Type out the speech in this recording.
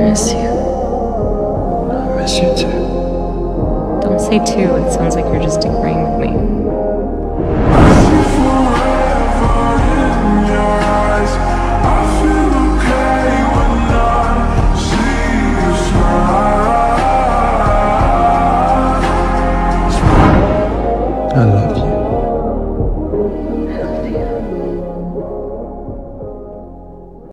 miss you. I miss you too. Don't say too, it sounds like you're just agreeing with me. I love you.